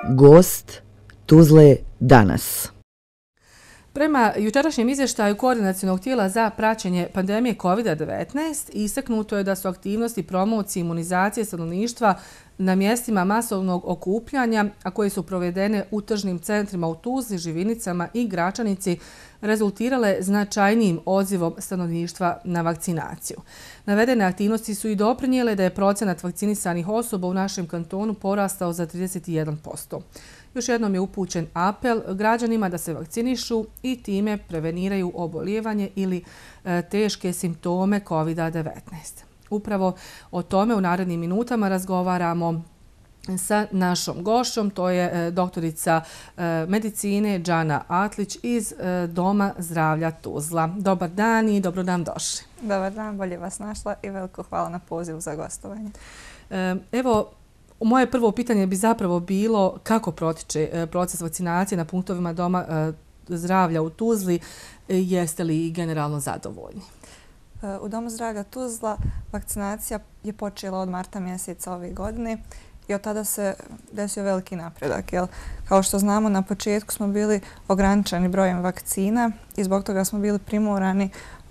Gost Tuzle danas. Prema jučerašnjem izvještaju Koordinacionog tijela za praćenje pandemije COVID-19 istaknuto je da su aktivnosti promocije imunizacije stanovništva na mjestima masovnog okupljanja, a koje su provedene u tržnim centrima u Tuzli, Živinicama i Gračanici, rezultirale značajnijim odzivom stanovništva na vakcinaciju. Navedene aktivnosti su i doprinijele da je procenat vakcinisanih osoba u našem kantonu porastao za 31%. Još jednom je upućen apel građanima da se vakcinišu i time preveniraju obolijevanje ili teške simptome COVID-19. Upravo o tome u narednim minutama razgovaramo sa našom gošćom, to je doktorica medicine Džana Atlić iz Doma zdravlja Tuzla. Dobar dan i dobro nam došli. Dobar dan, bolje vas našla i veliko hvala na pozivu za gostovanje. Evo, moje prvo pitanje bi zapravo bilo kako protiče proces vakcinacije na punktovima Doma zdravlja u Tuzli. Jeste li generalno zadovoljni? U Domu zdravlja Tuzla vakcinacija je počela od marta mjeseca ove godine i od tada se desio veliki napredak. Kao što znamo, na početku smo bili ograničeni brojem vakcina i zbog toga smo bili primorani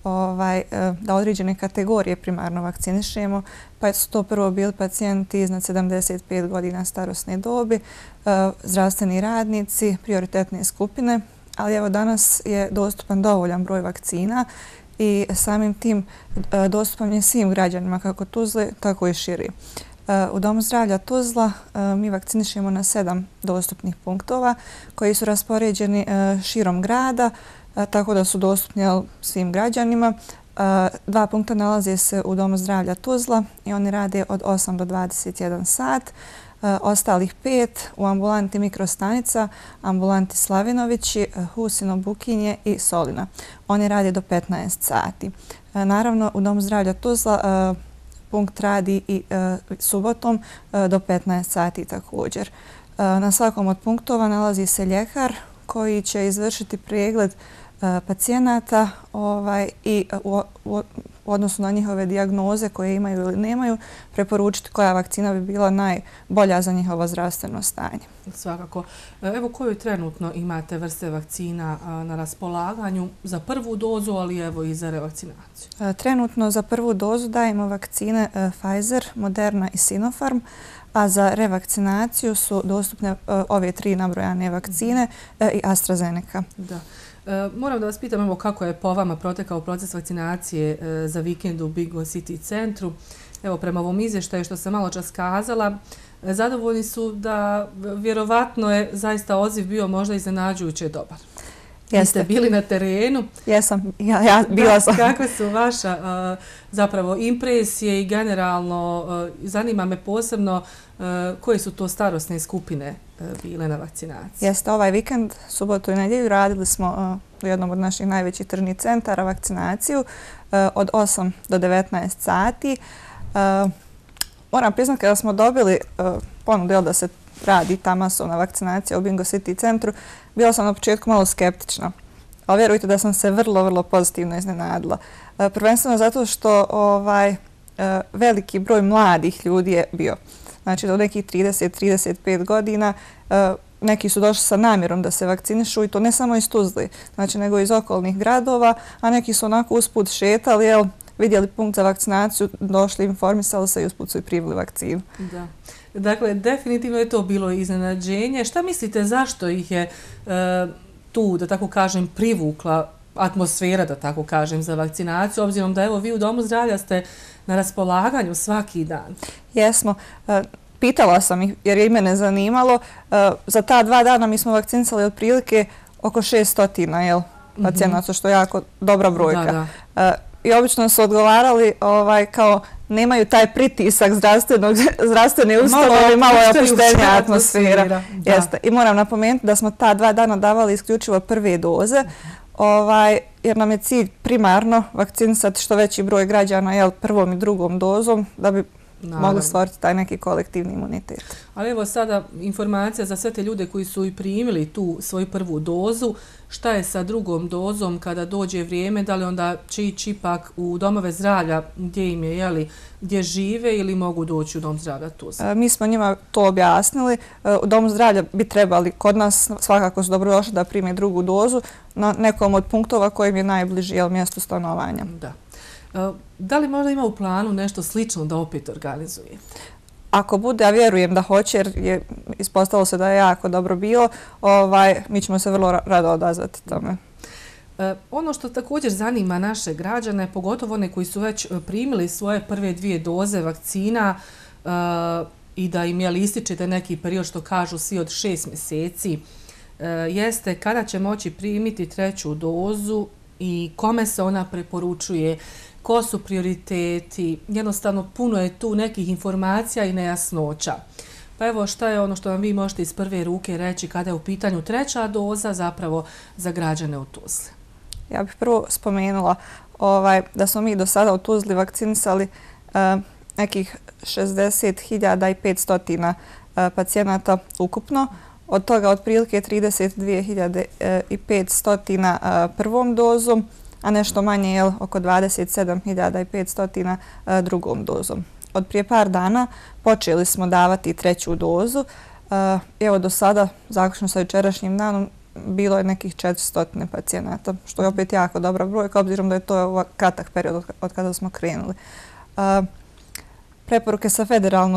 da određene kategorije primarno vakcinišemo, pa su to prvo bili pacijenti iznad 75 godina starosne dobi, zdravstveni radnici, prioritetne skupine, ali evo danas je dostupan dovoljan broj vakcina i samim tim dostupan je svim građanima kako Tuzle, tako i širi. U Domu zdravlja Tuzla mi vakcinišemo na 7 dostupnih punktova koji su raspoređeni širom grada, tako da su dostupni svim građanima. 2 punkta nalaze se u Domu zdravlja Tuzla i oni rade od 8 do 21 sat. Ostalih 5 u ambulanti Mikrostanica, ambulanti Slavinovići, Husino, Bukinje i Solina. Oni rade do 15 sati. Naravno, u Domu zdravlja Tuzla punkt radi i subotom do 15 sati također. Na svakom od punktova nalazi se ljekar koji će izvršiti pregled pacijenata i u odnosu na njihove dijagnoze koje imaju ili nemaju preporučiti koja vakcina bi bila najbolja za njihovo zdravstveno stanje. Svakako. Evo koju trenutno imate vrste vakcina na raspolaganju za prvu dozu, ali evo i za revakcinaciju? Trenutno za prvu dozu dajemo vakcine Pfizer, Moderna i Sinopharm, a za revakcinaciju su dostupne ove 3 nabrojane vakcine i AstraZeneca. Da. Moram da vas pitam evo kako je po vama protekao proces vakcinacije za vikend u Big City centru. Evo prema ovom izvještaju što sam malo čas kazala, zadovoljni su da vjerovatno je zaista odziv bio možda iznenađujuće dobar. Jeste bili na terenu. Jesam, ja bila sam. Kakve su vaša zapravo impresije i generalno zanima me posebno koje su to starosne skupine bile na vakcinaciji? Jeste, ovaj vikend, subotu i nedjelju radili smo u jednom od naših najvećih tržnih centara vakcinaciju od 8 do 19 sati. Moram priznati kada smo dobili ponudu da se radi ta masovna vakcinacija u Bingo City centru, bila sam na početku malo skeptična. Ali vjerujte da sam se vrlo pozitivno iznenadila. Prvenstveno zato što veliki broj mladih ljudi je bio. Znači do nekih 30-35 godina neki su došli sa namjerom da se vakcinišu i to ne samo iz Tuzli, znači nego iz okolnih gradova, a neki su onako usput šetali, vidjeli punkt za vakcinaciju, došli, informisali se i usput su i privili vakcinu. Da. Dakle, definitivno je to bilo iznenađenje. Šta mislite zašto ih je tu, da tako kažem, privukla atmosfera, da tako kažem, za vakcinaciju, obzirom da evo vi u Domu zdravlja ste na raspolaganju svaki dan? Jesmo. Pitala sam ih jer je i mene zanimalo. Za ta 2 dana mi smo vakcinisali otprilike oko 600 pacijenata, što je jako dobra brojka. I obično su odgovarali kao nemaju taj pritisak zdravstvene ustanove, malo je opuštenija atmosfera. I moram napomenuti da smo ta 2 dana davali isključivo prve doze, jer nam je cilj primarno vakcinisati što veći broj građana prvom i drugom dozom da bi mogli stvoriti taj neki kolektivni imunitet. Ali evo sada informacija za sve te ljude koji su i primili tu svoju prvu dozu. Šta je sa drugom dozom kada dođe vrijeme? Da li onda će ići ipak u domove zdravlja gdje im je, gdje žive ili mogu doći u dom zdravlja Tuzla? Mi smo njima to objasnili. U domu zdravlja bi trebali kod nas svakako su dobrodošli da prime drugu dozu na nekom od punktova kojim je najbliži mjesto stanovanja. Da. Da li možda ima u planu nešto slično da opet organizuje? Ako bude, ja vjerujem da hoće jer je ispostavilo se da je jako dobro bilo, mi ćemo se vrlo rado odazvati tome. Ono što također zanima naše građane, pogotovo one koji su već primili svoje prve 2 doze vakcina i da im ističe neki period što kažu svi od 6 mjeseci, jeste kada će moći primiti 3. dozu i kome se ona preporučuje, ko su prioriteti, jednostavno puno je tu nekih informacija i nejasnoća. Pa evo šta je ono što vam vi možete iz prve ruke reći kada je u pitanju 3. doza zapravo za građane u Tuzli? Ja bih prvo spomenula da smo mi do sada u Tuzli vakcinisali nekih 60.500 pacijenata ukupno. Od toga otprilike 32.500 prvom dozom, a nešto manje oko 27.500 drugom dozom. Od prije par dana počeli smo davati 3. dozu. Evo do sada, zaključno sa jučerašnjim danom, bilo je nekih 400 pacijenata, što je opet jako dobra brojka, obzirom da je to kratak period od kada smo krenuli. Preporuke sa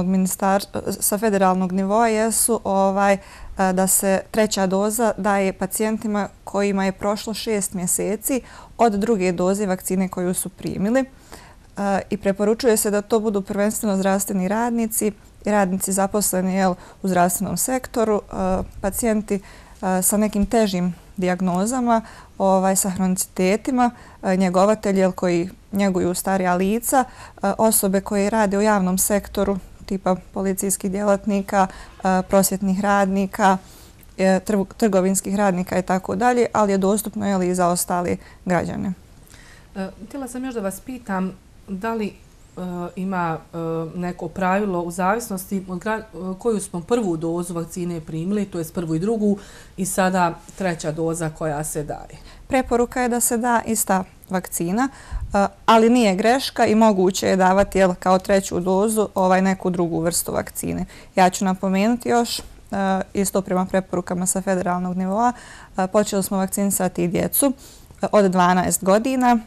federalnog nivoa jesu da se 3. doza daje pacijentima kojima je prošlo 6 mjeseci od druge doze vakcine koju su primili i preporučuje se da to budu prvenstveno zdravstveni radnici i radnici zaposleni u zdravstvenom sektoru, pacijenti sa nekim težim dijagnozama, sa hronicitetima, njegovatelji koji njeguju starija lica, osobe koje rade u javnom sektoru, tipa policijskih djelatnika, prosvjetnih radnika, trgovinskih radnika i tako dalje, ali je dostupno i za ostale građane. Htjela sam još da vas pitam da li ima neko pravilo u zavisnosti od koju smo prvu dozu vakcine primili, to je 1. i 2. i sada 3. doza koja se daje. Preporuka je da se da ista vakcina, ali nije greška i moguće je davati kao 3. dozu neku drugu vrstu vakcine. Ja ću napomenuti još, isto prema preporukama sa federalnog nivoa, počeli smo vakcinisati i djecu od 12 godina.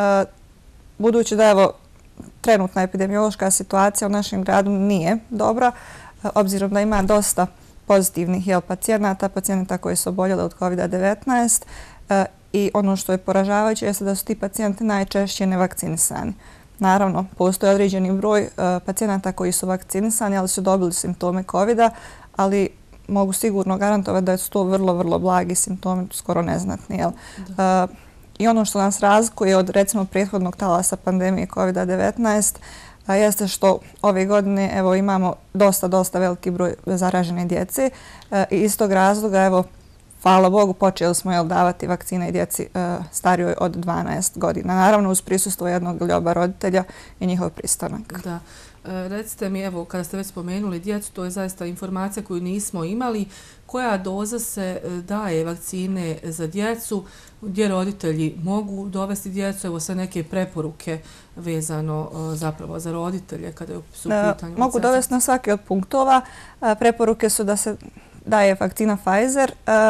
Budući da trenutna epidemiološka situacija u našem gradu nije dobra, obzirom da ima dosta pozitivnih pacijenata koji su oboljeli od COVID-19 i ono što je poražavajuće jeste da su ti pacijenti najčešće nevakcinisani. Naravno, postoji određeni broj pacijenata koji su vakcinisani, ali su dobili simptome COVID-a, ali mogu sigurno garantovati da su to vrlo, vrlo blagi simptomi, skoro neznatni. I ono što nas razlikuje od recimo prethodnog talasa pandemije COVID-19 jeste što ove godine imamo dosta veliki broj zaražene djece i iz tog razloga hvala Bogu počeli smo davati vakcine i djeci starijoj od 12 godina. Naravno uz prisustvo jednog ili oba roditelja i njihov pristanak. Da. Recite mi, kada ste već spomenuli djecu, to je zaista informacija koju nismo imali. Koja doza se daje vakcine za djecu, gdje roditelji mogu dovesti djecu? Evo sve neke preporuke vezano zapravo za roditelje kada su u pitanju. Mogu dovesti na svaki od punktova. Preporuke su da se daje vakcina Pfizer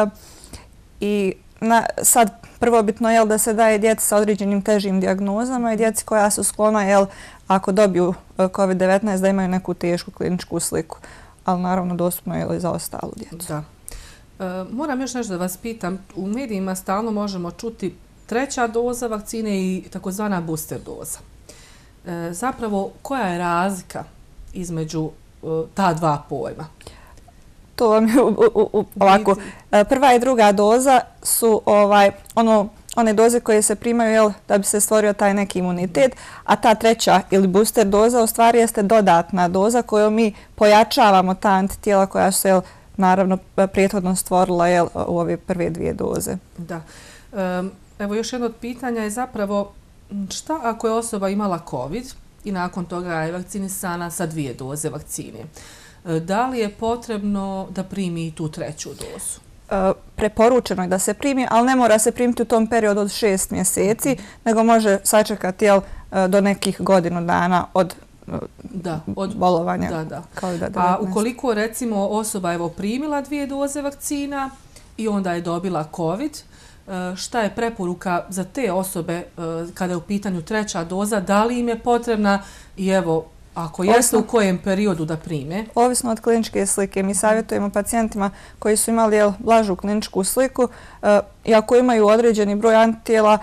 i sad prvobitno je da se daje djeci sa određenim težim dijagnozama i djeci koja su sklona ako dobiju COVID-19 da imaju neku tešku kliničku sliku, ali naravno dostupno je i za ostalu djecu. Da. Moram još nešto da vas pitam. U medijima stalno možemo čuti 3. doza vakcine i takozvana booster doza. Zapravo, koja je razlika između ta dva pojma? To vam je ovako. Prva i druga doza su one doze koje se primaju da bi se stvorio taj neki imunitet, a ta 3. ili booster doza u stvari jeste dodatna doza kojom mi pojačavamo ta antitijela koja su se naravno prethodno stvorila u ove prve 2 doze. Da. Evo još jedno od pitanja je zapravo šta ako je osoba imala COVID i nakon toga je vakcinisana sa 2 doze vakcine. Da li je potrebno da primi tu 3. dozu? Preporučeno je da se primi, ali ne mora se primiti u tom periodu od 6 mjeseci, nego može sačekati do nekih godinu dana od bolovanja COVID-19. A ukoliko recimo osoba je primila 2 doze vakcina i onda je dobila COVID, šta je preporuka za te osobe kada je u pitanju 3. doza? Da li im je potrebna i ako jeste, u kojem periodu da prime? Ovisno od kliničke slike. Mi savjetujemo pacijentima koji su imali blažu kliničku sliku i ako imaju određeni broj antitijela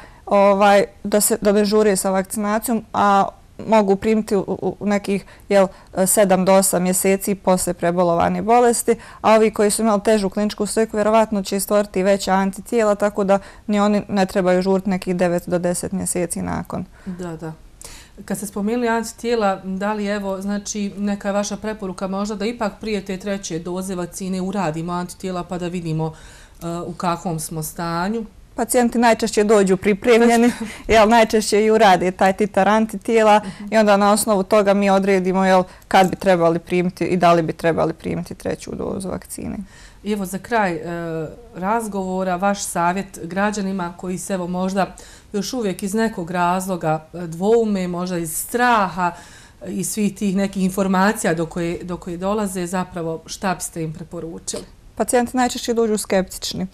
da ne žure sa vakcinacijom, a mogu primiti u nekih 7 do 8 mjeseci posle prebolovane bolesti, a ovi koji su imali težu kliničku sliku vjerovatno će stvoriti veća antitijela, tako da ni oni ne trebaju žuriti nekih 9 do 10 mjeseci nakon. Da. Kad ste spomenuli antitijela, da li znači neka je vaša preporuka možda da ipak prije te 3. doze vakcine uradimo antitijela pa da vidimo u kakvom smo stanju? Pacijenti najčešće dođu pripremljeni, najčešće i urade taj titar antitijela i onda na osnovu toga mi odredimo kad bi trebali primiti i da li bi trebali primiti 3. dozu vakcine. I za kraj razgovora, vaš savjet građanima koji se možda još uvijek iz nekog razloga dvoume, možda iz straha i svih tih nekih informacija do koje dolaze, zapravo šta biste im preporučili? Pacijenti najčešće dođu skeptični,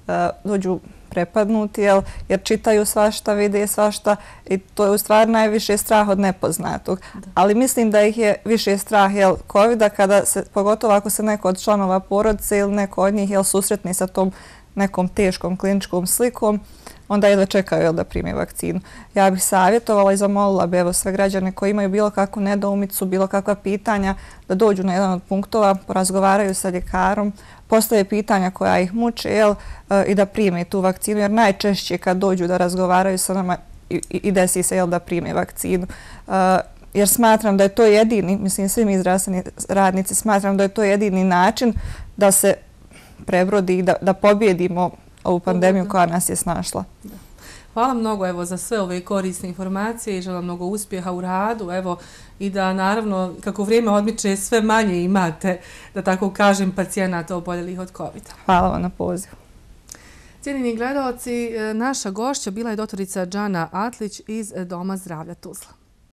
dođu prepadnuti jer čitaju svašta, vide svašta i to je u stvari najviše strah od nepoznatog. Ali mislim da ih je više strah COVID-a kada se, pogotovo ako se neko od članova porodice ili neko od njih susretni sa tom nekom teškom kliničkom slikom, onda jedva čekaju da prime vakcinu. Ja bih savjetovala i zamolila bi sve građane koji imaju bilo kakvu nedoumicu, bilo kakva pitanja, da dođu na jedan od punktova, porazgovaraju sa ljekarom, postave pitanja koja ih muče i da prime tu vakcinu, jer najčešće kad dođu da razgovaraju sa nama i desi se da prime vakcinu. Jer smatram da je to jedini, mislim svi mi zdravstveni radnici, smatram da je to jedini način da se prebrodi i da pobjedimo ovu pandemiju koja nas je snašla. Hvala mnogo za sve ove korisne informacije i želim mnogo uspjeha u radu i da naravno kako vrijeme odmiče sve manje imate, da tako kažem, pacijenata oboljelih od COVID-a. Hvala vam na pozivu. Cijenjeni gledalci, naša gošća bila je doktorica Džana Atlić iz Doma zdravlja Tuzla.